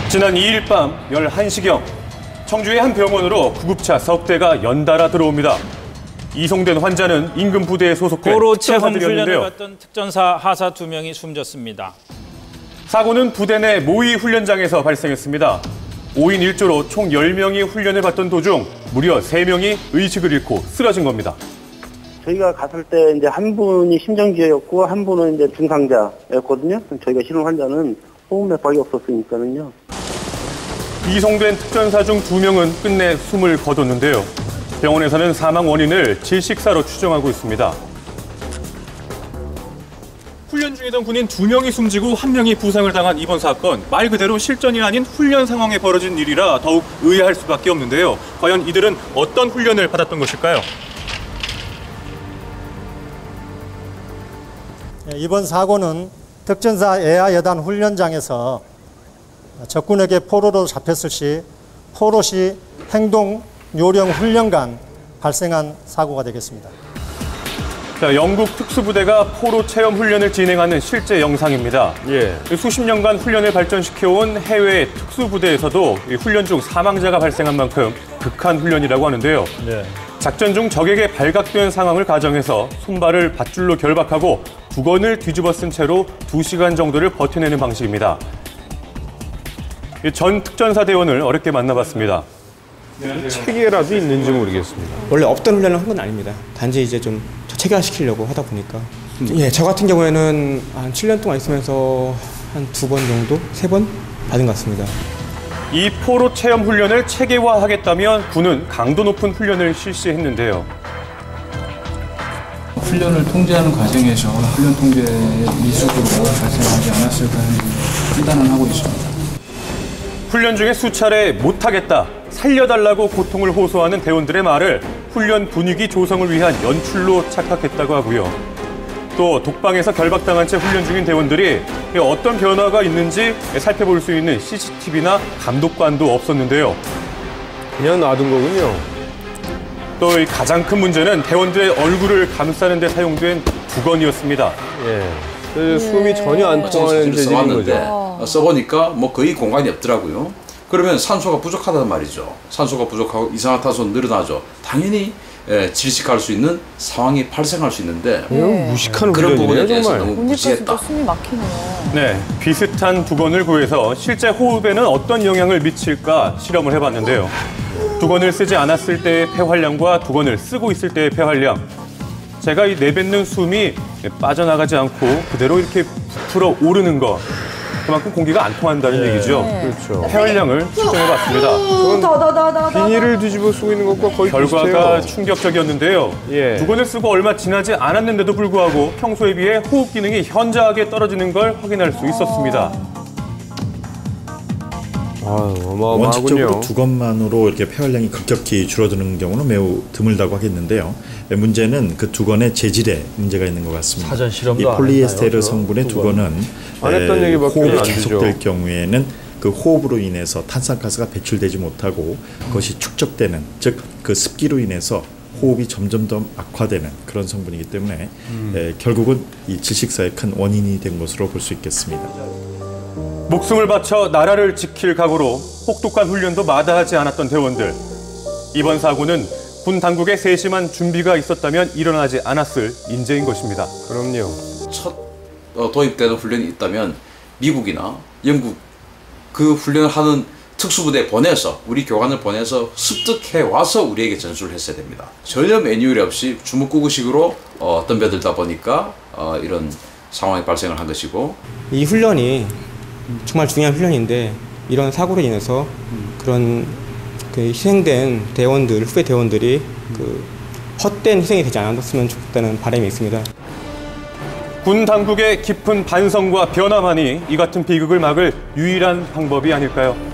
지난 2일 밤 11시경 청주의 한 병원으로 구급차 석 대가 연달아 들어옵니다. 이송된 환자는 인근 부대에 소속된 포로 체험 훈련을 특전사들이었는데요. 받던 특전사 하사 2명이 숨졌습니다. 사고는 부대 내 모의 훈련장에서 발생했습니다. 5인 1조로 총 10명이 훈련을 받던 도중 무려 3명이 의식을 잃고 쓰러진 겁니다. 저희가 갔을 때 이제 한 분이 심정지였고 한 분은 이제 중상자였거든요. 저희가 실은 환자는 호흡맥박이 없었으니까는요. 이송된 특전사 중 2명은 끝내 숨을 거뒀는데요. 병원에서는 사망 원인을 질식사로 추정하고 있습니다. 훈련 중이던 군인 2명이 숨지고 1명이 부상을 당한 이번 사건, 말 그대로 실전이 아닌 훈련 상황에 벌어진 일이라 더욱 의아할 수밖에 없는데요. 과연 이들은 어떤 훈련을 받았던 것일까요? 이번 사고는 특전사 예하여단 훈련장에서 적군에게 포로로 잡혔을 시 포로 시 행동 요령 훈련간 발생한 사고가 되겠습니다. 자, 영국 특수부대가 포로 체험 훈련을 진행하는 실제 영상입니다. 수십 년간 훈련을 발전시켜온 해외 특수부대에서도 이 훈련 중 사망자가 발생한 만큼 극한 훈련이라고 하는데요. 작전 중 적에게 발각된 상황을 가정해서 손발을 밧줄로 결박하고 두건을 뒤집어 쓴 채로 2시간 정도를 버텨내는 방식입니다. 전 특전사 대원을 어렵게 만나봤습니다. 체계라도 있는지 모르겠습니다. 원래 없던 훈련을 한 건 아닙니다. 단지 이제 좀 체계화시키려고 하다 보니까. 저 같은 경우에는 한 7년 동안 있으면서 한 2번 정도? 3번 받은 것 같습니다. 이 포로 체험 훈련을 체계화하겠다면 군은 강도 높은 훈련을 실시했는데요. 훈련을 통제하는 과정에서 훈련 통제 미숙으로 발생하지 않았을까 하는 판단을 하고 있습니다. 훈련 중에 수차례 못하겠다, 살려달라고 고통을 호소하는 대원들의 말을 훈련 분위기 조성을 위한 연출로 착각했다고 하고요. 또 독방에서 결박당한 채 훈련 중인 대원들이 어떤 변화가 있는지 살펴볼 수 있는 CCTV나 감독관도 없었는데요. 그냥 놔둔 거군요. 또 가장 큰 문제는 대원들의 얼굴을 감싸는 데 사용된 두건이었습니다. 숨이 전혀 안 통하는 재질인 거죠. 써보니까 뭐 거의 공간이 없더라고요. 그러면 산소가 부족하단 말이죠. 산소가 부족하고 이산화탄소 늘어나죠. 당연히 질식할 수 있는 상황이 발생할 수 있는데 무식한 그런 부분에 훈련이네요, 대해서 정말. 너무 무지했다. 숨이 막히네요. 네, 비슷한 두건을 구해서 실제 호흡에는 어떤 영향을 미칠까 실험을 해봤는데요. 두건을 쓰지 않았을 때의 폐활량과 두건을 쓰고 있을 때의 폐활량. 제가 이 내뱉는 숨이 빠져나가지 않고 그대로 이렇게 부풀어 오르는 것. 그만큼 공기가 안 통한다는 얘기죠. 그렇죠. 폐활량을 측정해봤습니다. 비닐을 뒤집어 쓰고 있는 것과 거의 결과가 비슷해요. 충격적이었는데요. 두건을 쓰고 얼마 지나지 않았는데도 불구하고 평소에 비해 호흡 기능이 현저하게 떨어지는 걸 확인할 수 있었습니다. 어마어마하군요. 원칙적으로 두건만으로 이렇게 폐활량이 급격히 줄어드는 경우는 매우 드물다고 하겠는데요. 문제는 그 두건의 재질에 문제가 있는 것 같습니다. 사전 실험도 이 폴리에스테르 성분의 두건은 안 했던 얘기밖에 호흡이 안 되죠. 계속될 경우에는 그 호흡으로 인해서 탄산가스가 배출되지 못하고 그것이 축적되는, 즉 그 습기로 인해서 호흡이 점점 더 악화되는 그런 성분이기 때문에 결국은 이 질식사의 큰 원인이 된 것으로 볼 수 있겠습니다. 목숨을 바쳐 나라를 지킬 각오로 혹독한 훈련도 마다하지 않았던 대원들. 이번 사고는 군 당국의 세심한 준비가 있었다면 일어나지 않았을 인재인 것입니다. 그럼요. 첫 도입되는 훈련이 있다면 미국이나 영국 그 훈련을 하는 특수부대에 보내서 우리 교관을 보내서 습득해 와서 우리에게 전수를 했어야 됩니다. 전혀 매뉴얼이 없이 주먹구구식으로 덤벼들다 보니까 이런 상황이 발생을 한 것이고 이 훈련이 정말 중요한 훈련인데 이런 사고로 인해서 그런 그 희생된 대원들, 후배 대원들이 그 헛된 희생이 되지 않았으면 좋겠다는 바람이 있습니다. 군 당국의 깊은 반성과 변화만이 이 같은 비극을 막을 유일한 방법이 아닐까요?